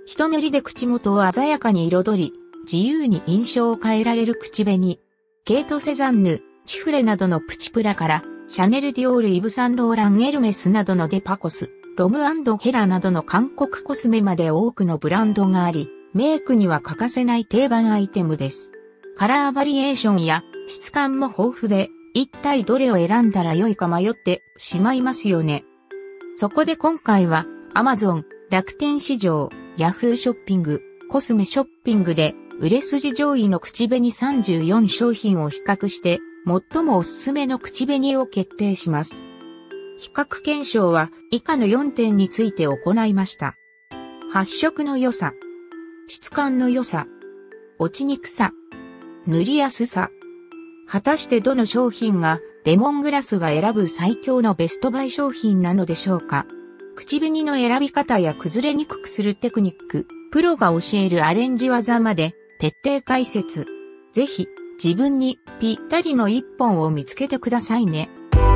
一塗りで口元を鮮やかに彩り、自由に印象を変えられる口紅。ケイト・セザンヌ、チフレなどのプチプラから、シャネル・ディオール・イヴ・サンローラン・エルメスなどのデパコス、ロム&ヘラなどの韓国コスメまで多くのブランドがあり、メイクには欠かせない定番アイテムです。カラーバリエーションや質感も豊富で、一体どれを選んだらよいか迷ってしまいますよね。そこで今回は、Amazon、楽天市場、Yahoo ショッピング、コスメショッピングで、売れ筋上位の口紅34商品を比較して、最もおすすめの口紅を決定します。比較検証は以下の4点について行いました。発色の良さ、質感の良さ、落ちにくさ、塗りやすさ。果たしてどの商品がレモングラスが選ぶ最強のベストバイ商品なのでしょうか。口紅の選び方や崩れにくくするテクニック、プロが教えるアレンジ技まで徹底解説。ぜひ自分にぴったりの一本を見つけてくださいね。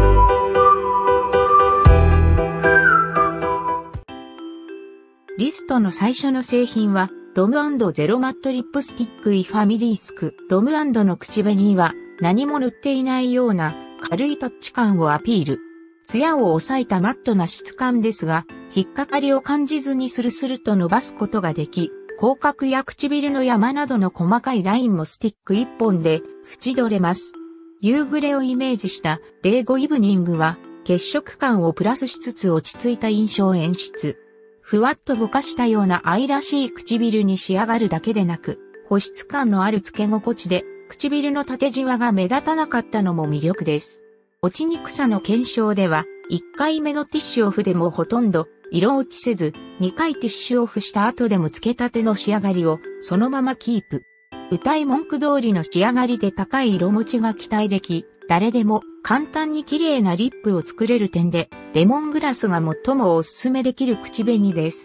リストの最初の製品はロム&ゼロマットリップスティックイファミリースク。ロム&の口紅は何も塗っていないような軽いタッチ感をアピール。艶を抑えたマットな質感ですが、引っかかりを感じずにスルスルと伸ばすことができ、口角や唇の山などの細かいラインもスティック一本で縁取れます。夕暮れをイメージした05イブニングは血色感をプラスしつつ落ち着いた印象演出。ふわっとぼかしたような愛らしい唇に仕上がるだけでなく、保湿感のある付け心地で唇の縦じわが目立たなかったのも魅力です。落ちにくさの検証では、1回目のティッシュオフでもほとんど色落ちせず、2回ティッシュオフした後でも付けたての仕上がりをそのままキープ。歌い文句通りの仕上がりで高い色持ちが期待でき、誰でも簡単に綺麗なリップを作れる点で、レモングラスが最もおすすめできる口紅です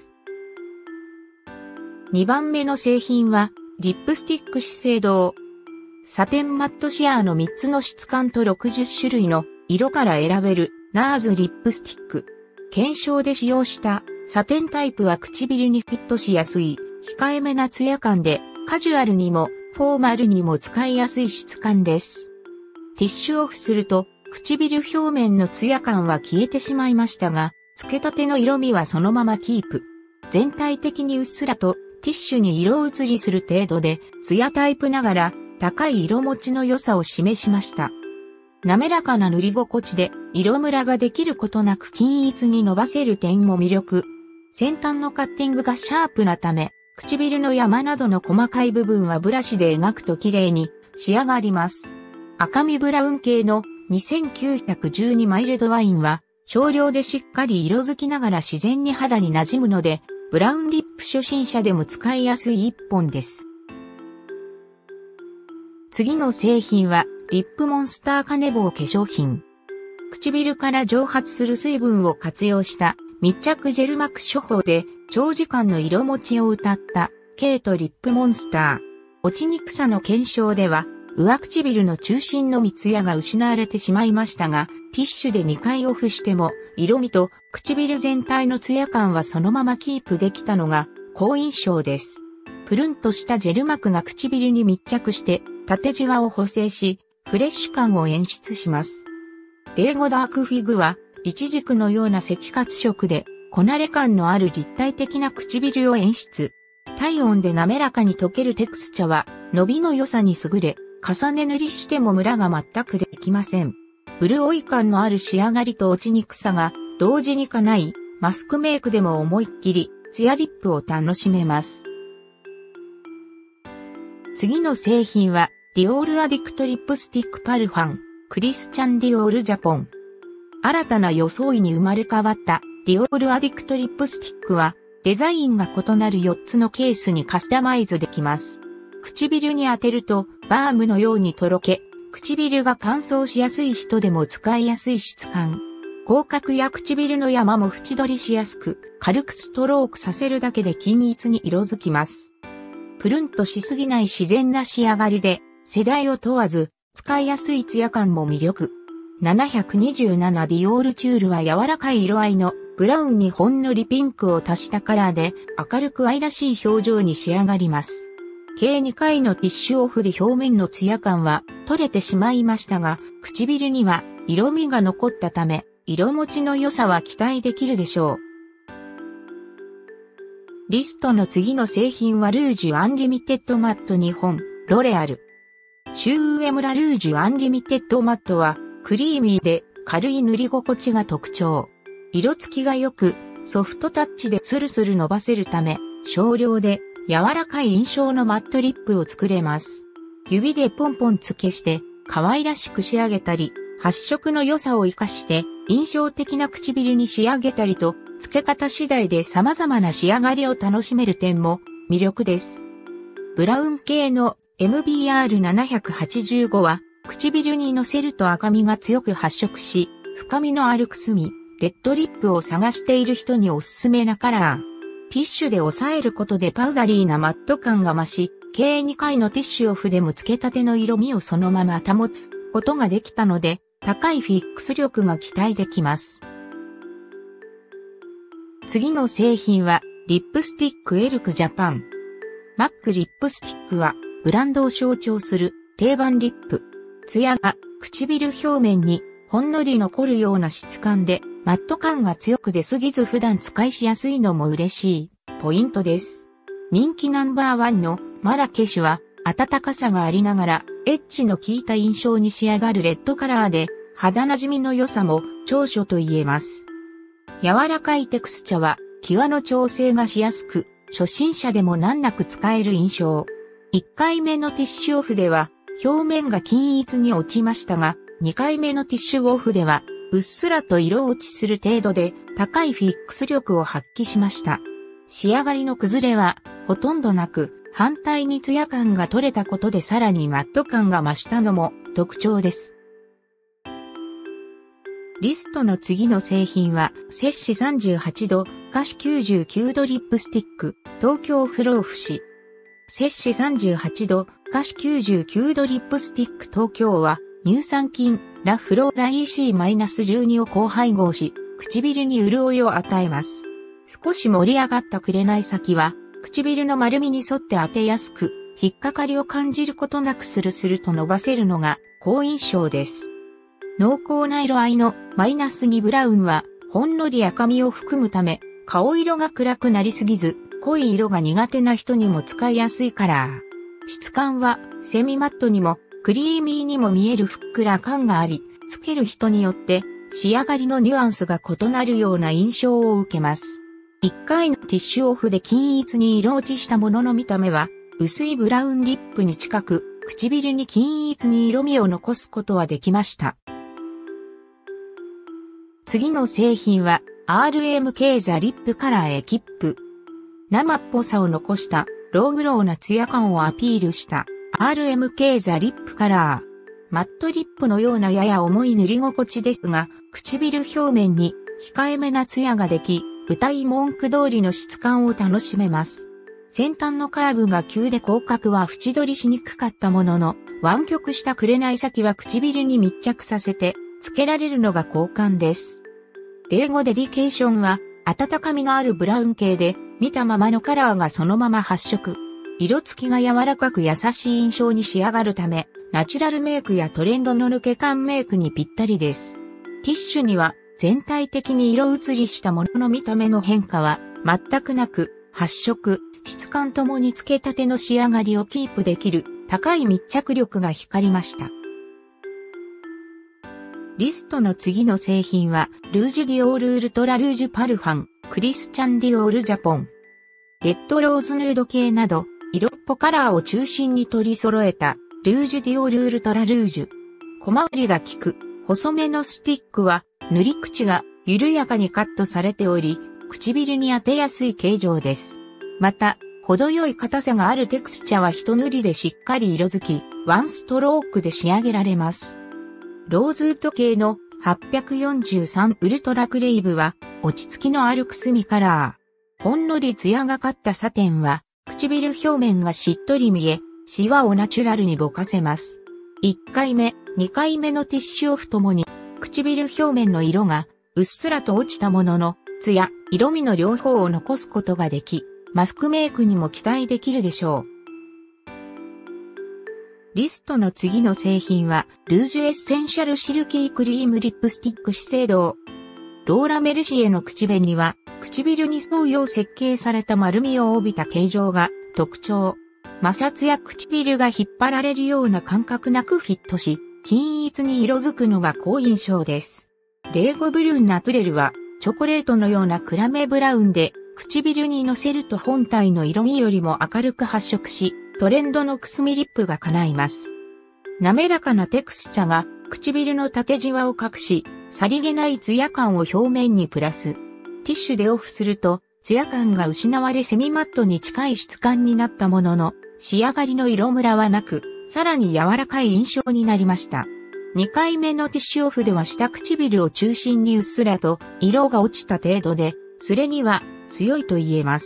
。2番目の製品は、リップスティック資生堂。サテンマットシアーの3つの質感と60種類の色から選べるナーズリップスティック。検証で使用したサテンタイプは唇にフィットしやすい、控えめなツヤ感で、カジュアルにもフォーマルにも使いやすい質感です。ティッシュオフすると、唇表面のツヤ感は消えてしまいましたが、付けたての色味はそのままキープ。全体的にうっすらとティッシュに色移りする程度で、ツヤタイプながら高い色持ちの良さを示しました。滑らかな塗り心地で色ムラができることなく均一に伸ばせる点も魅力。先端のカッティングがシャープなため、唇の山などの細かい部分はブラシで描くと綺麗に仕上がります。赤みブラウン系の2912マイルドワインは少量でしっかり色づきながら自然に肌に馴染むので、ブラウンリップ初心者でも使いやすい一本です。次の製品はリップモンスターカネボウ化粧品。唇から蒸発する水分を活用した密着ジェル膜処方で長時間の色持ちを謳ったケイトリップモンスター。落ちにくさの検証では上唇の中心のツヤが失われてしまいましたが、ティッシュで2回オフしても色味と唇全体のツヤ感はそのままキープできたのが好印象です。プルンとしたジェル膜が唇に密着して縦じわを補正し、フレッシュ感を演出します。05ダークフィグは、イチジクのような赤褐色で、こなれ感のある立体的な唇を演出。体温で滑らかに溶けるテクスチャは、伸びの良さに優れ、重ね塗りしてもムラが全くできません。潤い感のある仕上がりと落ちにくさが、同時に叶い、マスクメイクでも思いっきり、ツヤリップを楽しめます。次の製品は、ディオールアディクトリップスティックパルファン、クリスチャンディオールジャポン。新たな装いに生まれ変わったディオールアディクトリップスティックはデザインが異なる4つのケースにカスタマイズできます。唇に当てるとバームのようにとろけ、唇が乾燥しやすい人でも使いやすい質感。口角や唇の山も縁取りしやすく、軽くストロークさせるだけで均一に色づきます。プルンとしすぎない自然な仕上がりで、世代を問わず、使いやすいツヤ感も魅力。727ディオールチュールは柔らかい色合いのブラウンにほんのりピンクを足したカラーで明るく愛らしい表情に仕上がります。計2回のティッシュオフで表面のツヤ感は取れてしまいましたが、唇には色味が残ったため、色持ちの良さは期待できるでしょう。リストの次の製品はルージュアンリミテッドマット日本、ロレアル。シューエムラルージュアンリミテッドマットはクリーミーで軽い塗り心地が特徴。色付きが良く、ソフトタッチでスルスル伸ばせるため、少量で柔らかい印象のマットリップを作れます。指でポンポン付けして可愛らしく仕上げたり、発色の良さを活かして印象的な唇に仕上げたりと、付け方次第で様々な仕上がりを楽しめる点も魅力です。ブラウン系の MBR785 は唇にのせると赤みが強く発色し、深みのあるくすみ、レッドリップを探している人におすすめなカラー。ティッシュで押さえることでパウダリーなマット感が増し、計2回のティッシュオフでも付けたての色味をそのまま保つことができたので、高いフィックス力が期待できます。次の製品は、リップスティックエルクジャパン。マックリップスティックは、ブランドを象徴する定番リップ。ツヤが唇表面にほんのり残るような質感で、マット感が強く出すぎず普段使いしやすいのも嬉しいポイントです。人気ナンバーワンのマラケシュは温かさがありながらエッジの効いた印象に仕上がるレッドカラーで肌馴染みの良さも長所と言えます。柔らかいテクスチャは際の調整がしやすく初心者でも難なく使える印象。1回目のティッシュオフでは表面が均一に落ちましたが2回目のティッシュオフではうっすらと色落ちする程度で高いフィックス力を発揮しました。仕上がりの崩れはほとんどなく、反対にツヤ感が取れたことでさらにマット感が増したのも特徴です。リストの次の製品は、摂氏38度、華氏99度リップスティック、東京不老不死。摂氏38度、華氏99度リップスティック東京は、乳酸菌、ラフローラ EC-12 を高配合し、唇に潤いを与えます。少し盛り上がった紅先は、唇の丸みに沿って当てやすく、引っかかりを感じることなくスルスルと伸ばせるのが好印象です。濃厚な色合いの-2ブラウンは、ほんのり赤みを含むため、顔色が暗くなりすぎず、濃い色が苦手な人にも使いやすいカラー。質感は、セミマットにも、クリーミーにも見えるふっくら感があり、つける人によって仕上がりのニュアンスが異なるような印象を受けます。1回のティッシュオフで均一に色落ちしたものの見た目は薄いブラウンリップに近く唇に均一に色味を残すことはできました。次の製品は RMK ザリップカラーエキップ。生っぽさを残したローグローなツヤ感をアピールしたRMK ザリップカラー。マットリップのようなやや重い塗り心地ですが、唇表面に控えめなツヤができ、歌い文句通りの質感を楽しめます。先端のカーブが急で広角は縁取りしにくかったものの、湾曲した紅先は唇に密着させて、つけられるのが好感です。レーゴデディケーションは、温かみのあるブラウン系で、見たままのカラーがそのまま発色。色付きが柔らかく優しい印象に仕上がるため、ナチュラルメイクやトレンドの抜け感メイクにぴったりです。ティッシュには全体的に色移りしたものの見た目の変化は全くなく、発色、質感ともにつけたての仕上がりをキープできる高い密着力が光りました。リストの次の製品は、ルージュディオールウルトラルージュパルファン、クリスチャンディオールジャポン。レッドローズヌード系など、色っぽカラーを中心に取り揃えた、ルージュディオールウルトラルージュ。小回りが利く、細めのスティックは、塗り口が緩やかにカットされており、唇に当てやすい形状です。また、程よい硬さがあるテクスチャは一塗りでしっかり色づき、ワンストロークで仕上げられます。ローズウッド系の843ウルトラクレイブは、落ち着きのあるくすみカラー。ほんのり艶がかったサテンは、唇表面がしっとり見え、シワをナチュラルにぼかせます。1回目、2回目のティッシュオフともに、唇表面の色がうっすらと落ちたものの、 ツヤ、色味の両方を残すことができ、マスクメイクにも期待できるでしょう。リストの次の製品は、ルージュエッセンシャルシルキークリームリップスティック資生堂。ローラ・メルシエの口紅は、唇に沿うよう設計された丸みを帯びた形状が特徴。摩擦や唇が引っ張られるような感覚なくフィットし、均一に色づくのが好印象です。レーゴブルーナトゥレルは、チョコレートのような暗めブラウンで、唇にのせると本体の色味よりも明るく発色し、トレンドのくすみリップが叶います。滑らかなテクスチャが唇の縦じわを隠し、さりげないツヤ感を表面にプラス。ティッシュでオフすると、ツヤ感が失われセミマットに近い質感になったものの、仕上がりの色ムラはなく、さらに柔らかい印象になりました。2回目のティッシュオフでは下唇を中心にうっすらと色が落ちた程度で、それには強いと言えます。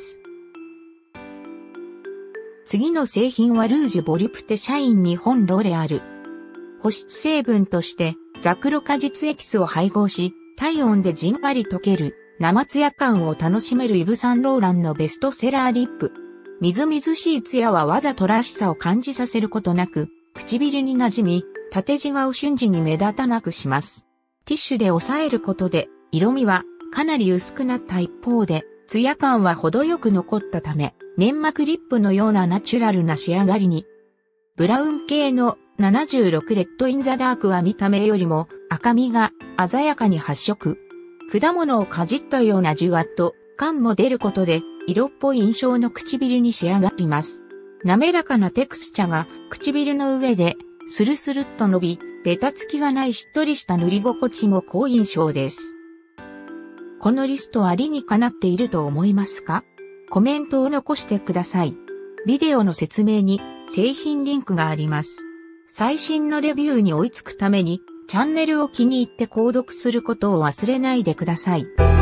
次の製品はルージュボリュプテシャイン日本ロレアル。保湿成分としてザクロ果実エキスを配合し、体温でじんわり溶ける生ツヤ感を楽しめるイヴ・サンローランのベストセラーリップ。みずみずしいツヤはわざとらしさを感じさせることなく、唇に馴染み、縦じわを瞬時に目立たなくします。ティッシュで押さえることで、色味はかなり薄くなった一方で、ツヤ感は程よく残ったため、粘膜リップのようなナチュラルな仕上がりに。ブラウン系の76レッドインザダークは見た目よりも赤みが鮮やかに発色。果物をかじったようなじゅわっと感も出ることで色っぽい印象の唇に仕上がります。滑らかなテクスチャが唇の上でスルスルっと伸び、ベタつきがないしっとりした塗り心地も好印象です。このリストは理にかなっていると思いますか？コメントを残してください。ビデオの説明に製品リンクがあります。最新のレビューに追いつくためにチャンネルを気に入って購読することを忘れないでください。